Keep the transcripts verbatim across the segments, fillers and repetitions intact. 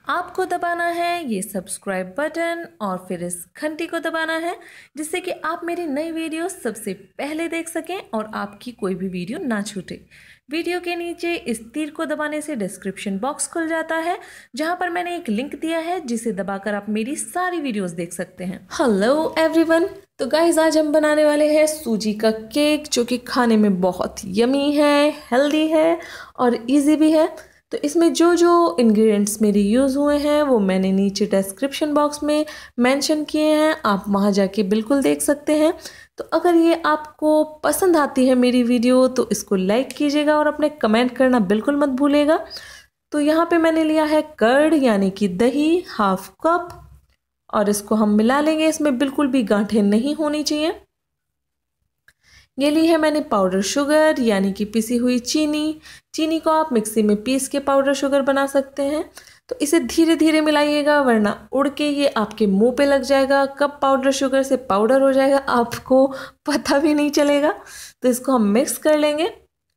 आपको दबाना है ये सब्सक्राइब बटन और फिर इस घंटी को दबाना है, जिससे कि आप मेरी नई वीडियो सबसे पहले देख सकें और आपकी कोई भी वीडियो ना छूटे। वीडियो के नीचे इस तीर को दबाने से डिस्क्रिप्शन बॉक्स खुल जाता है, जहां पर मैंने एक लिंक दिया है जिसे दबाकर आप मेरी सारी वीडियोस देख सकते हैं। हेलो एवरीवन, तो गाइज आज हम बनाने वाले हैं सूजी का केक, जो कि खाने में बहुत यमी है, हेल्दी है और इजी भी है। तो इसमें जो जो इंग्रेडिएंट्स मेरे यूज़ हुए हैं वो मैंने नीचे डिस्क्रिप्शन बॉक्स में मेंशन किए हैं, आप वहां जाके बिल्कुल देख सकते हैं। तो अगर ये आपको पसंद आती है मेरी वीडियो तो इसको लाइक कीजिएगा और अपने कमेंट करना बिल्कुल मत भूलिएगा। तो यहाँ पे मैंने लिया है कर्ड यानी कि दही हाफ कप, और इसको हम मिला लेंगे। इसमें बिल्कुल भी गांठें नहीं होनी चाहिए। ये ली है मैंने पाउडर शुगर यानी कि पिसी हुई चीनी। चीनी को आप मिक्सी में पीस के पाउडर शुगर बना सकते हैं। तो इसे धीरे धीरे मिलाइएगा, वरना उड़ के ये आपके मुंह पे लग जाएगा। कब पाउडर शुगर से पाउडर हो जाएगा आपको पता भी नहीं चलेगा। तो इसको हम मिक्स कर लेंगे।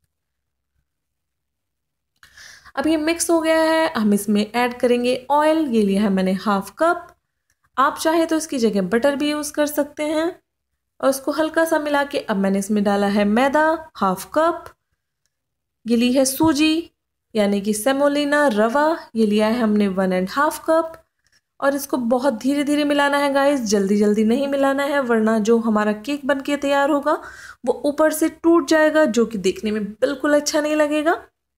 अब ये मिक्स हो गया है, हम इसमें ऐड करेंगे ऑयल। ये लिया है मैंने हाफ कप। आप चाहे तो इसकी जगह बटर भी यूज़ कर सकते हैं। और उसको हल्का सा मिला के अब मैंने इसमें डाला है मैदा हाफ कप। ये ली है सूजी यानी कि सेमोलिना रवा, ये लिया है हमने वन एंड हाफ कप। और इसको बहुत धीरे धीरे मिलाना है गाइस, जल्दी जल्दी नहीं मिलाना है, वरना जो हमारा केक बन के तैयार होगा वो ऊपर से टूट जाएगा, जो कि देखने में बिल्कुल अच्छा नहीं लगेगा।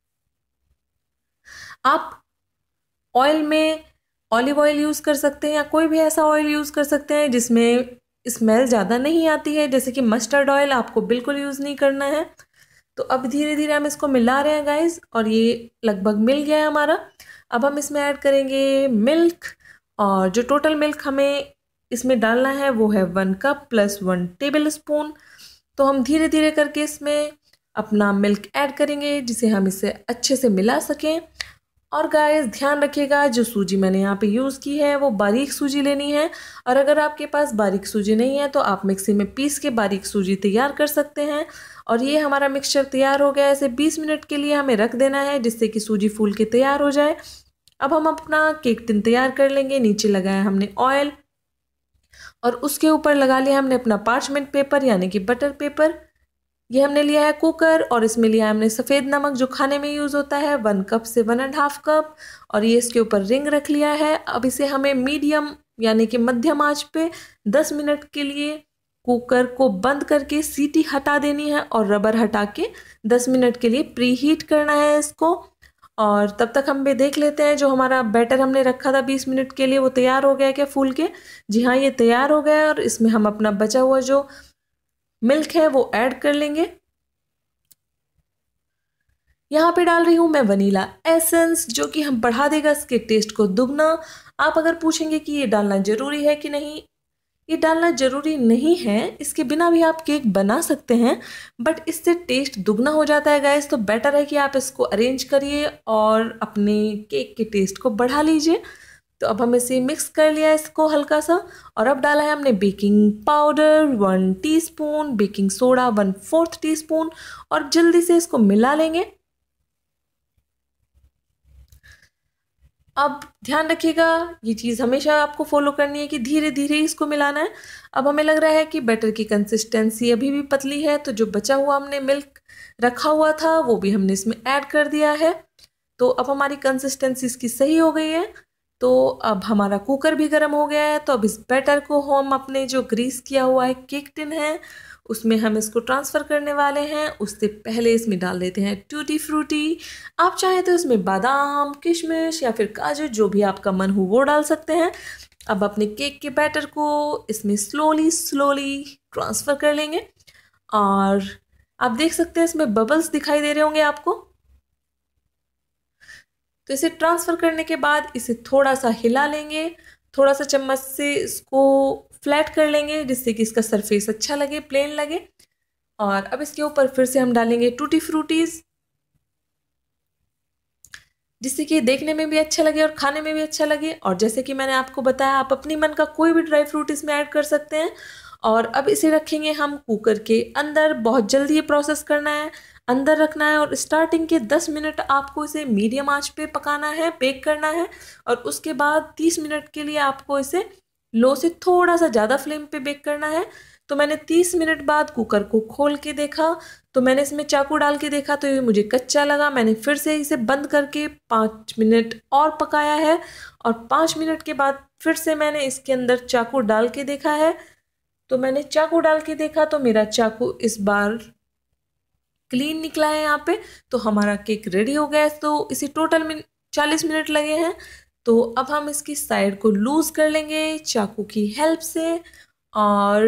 आप ऑयल में ऑलिव ऑयल यूज़ कर सकते हैं या कोई भी ऐसा ऑयल यूज़ कर सकते हैं जिसमें स्मेल ज़्यादा नहीं आती है, जैसे कि मस्टर्ड ऑयल आपको बिल्कुल यूज़ नहीं करना है। तो अब धीरे धीरे हम इसको मिला रहे हैं गाइस, और ये लगभग मिल गया है हमारा। अब हम इसमें ऐड करेंगे मिल्क, और जो टोटल मिल्क हमें इसमें डालना है वो है one cup plus one tablespoon. तो हम धीरे धीरे करके इसमें अपना मिल्क ऐड करेंगे, जिसे हम इसे अच्छे से मिला सकें। और गाइस ध्यान रखिएगा, जो सूजी मैंने यहाँ पे यूज़ की है वो बारीक सूजी लेनी है। और अगर आपके पास बारीक सूजी नहीं है तो आप मिक्सी में पीस के बारीक सूजी तैयार कर सकते हैं। और ये हमारा मिक्सचर तैयार हो गया है। इसे बीस मिनट के लिए हमें रख देना है, जिससे कि सूजी फूल के तैयार हो जाए। अब हम अपना केक टिन तैयार कर लेंगे। नीचे लगाया हमने ऑयल, और उसके ऊपर लगा लिया हमने अपना पार्चमेंट पेपर यानी कि बटर पेपर। ये हमने लिया है कुकर, और इसमें लिया है हमने सफ़ेद नमक जो खाने में यूज़ होता है, वन कप से वन एंड हाफ कप। और ये इसके ऊपर रिंग रख लिया है। अब इसे हमें मीडियम यानी कि मध्यम आंच पे दस मिनट के लिए कुकर को बंद करके सीटी हटा देनी है, और रबर हटा के दस मिनट के लिए प्री हीट करना है इसको। और तब तक हम भी देख लेते हैं जो हमारा बैटर हमने रखा था बीस मिनट के लिए वो तैयार हो गया क्या फूल के। जी हाँ, ये तैयार हो गया है। और इसमें हम अपना बचा हुआ जो मिल्क है वो ऐड कर लेंगे। यहाँ पे डाल रही हूँ मैं वनीला एसेंस, जो कि हम बढ़ा देगा इसके टेस्ट को दुगना। आप अगर पूछेंगे कि ये डालना ज़रूरी है कि नहीं, ये डालना ज़रूरी नहीं है, इसके बिना भी आप केक बना सकते हैं, बट इससे टेस्ट दुगना हो जाता है गाइस। तो बेटर है कि आप इसको अरेंज करिए और अपने केक के टेस्ट को बढ़ा लीजिए। तो अब हम इसे मिक्स कर लिया इसको हल्का सा, और अब डाला है हमने baking powder one teaspoon, baking soda one fourth teaspoon, और जल्दी से इसको मिला लेंगे। अब ध्यान रखिएगा, ये चीज़ हमेशा आपको फॉलो करनी है कि धीरे धीरे इसको मिलाना है। अब हमें लग रहा है कि बैटर की कंसिस्टेंसी अभी भी पतली है, तो जो बचा हुआ हमने मिल्क रखा हुआ था वो भी हमने इसमें ऐड कर दिया है। तो अब हमारी कंसिस्टेंसी इसकी सही हो गई है। तो अब हमारा कुकर भी गर्म हो गया है। तो अब इस बैटर को हम अपने जो ग्रीस किया हुआ है केक टिन है उसमें हम इसको ट्रांसफ़र करने वाले हैं। उससे पहले इसमें डाल देते हैं टूटी फ्रूटी। आप चाहें तो इसमें बादाम, किशमिश या फिर काजू, जो भी आपका मन हो वो डाल सकते हैं। अब अपने केक के बैटर को इसमें स्लोली स्लोली ट्रांसफ़र कर लेंगे, और आप देख सकते हैं इसमें बबल्स दिखाई दे रहे होंगे आपको। तो इसे ट्रांसफ़र करने के बाद इसे थोड़ा सा हिला लेंगे, थोड़ा सा चम्मच से इसको फ्लैट कर लेंगे, जिससे कि इसका सरफेस अच्छा लगे, प्लेन लगे। और अब इसके ऊपर फिर से हम डालेंगे टूटी फ्रूटीज़, जिससे कि देखने में भी अच्छा लगे और खाने में भी अच्छा लगे। और जैसे कि मैंने आपको बताया, आप अपनी मन का कोई भी ड्राई फ्रूट इसमें ऐड कर सकते हैं। और अब इसे रखेंगे हम कुकर के अंदर। बहुत जल्दी ये प्रोसेस करना है, अंदर रखना है और स्टार्टिंग के दस मिनट आपको इसे मीडियम आंच पे पकाना है, बेक करना है। और उसके बाद तीस मिनट के लिए आपको इसे लो से थोड़ा सा ज़्यादा फ्लेम पे बेक करना है। तो मैंने तीस मिनट बाद कुकर को खोल के देखा, तो मैंने इसमें चाकू डाल के देखा तो ये मुझे कच्चा लगा। मैंने फिर से इसे बंद करके पाँच मिनट और पकाया है, और पाँच मिनट के बाद फिर से मैंने इसके अंदर चाकू डाल के देखा है। तो मैंने चाकू डाल के देखा तो मेरा चाकू इस बार क्लीन निकला है यहाँ पे। तो हमारा केक रेडी हो गया है। तो इसे टोटल में चालीस मिनट लगे हैं। तो अब हम इसकी साइड को लूज कर लेंगे चाकू की हेल्प से। और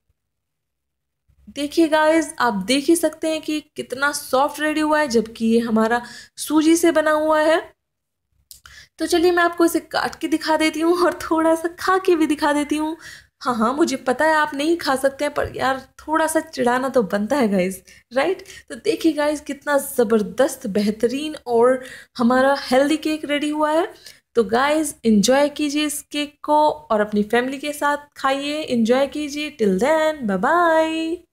देखिए गाइस, आप देख ही सकते हैं कि कितना सॉफ्ट रेडी हुआ है, जबकि ये हमारा सूजी से बना हुआ है। तो चलिए मैं आपको इसे काट के दिखा देती हूँ और थोड़ा सा खा के भी दिखा देती हूँ। हाँ हाँ, मुझे पता है आप नहीं खा सकते हैं, पर यार थोड़ा सा चिढ़ाना तो बनता है गाइस, राइट। तो देखिए गाइस, कितना ज़बरदस्त, बेहतरीन और हमारा हेल्दी केक रेडी हुआ है। तो गाइस एंजॉय कीजिए इस केक को और अपनी फैमिली के साथ खाइए, एंजॉय कीजिए। Till then bye bye.